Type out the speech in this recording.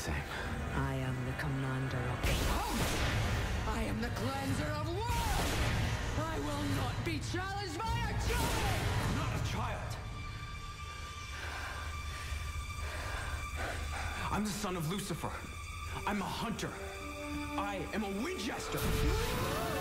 same. I am the commander of the house. I am the cleanser of worlds. I will not be challenged by a child. Not a child. I'm the son of Lucifer. I'm a hunter. I am a Winchester.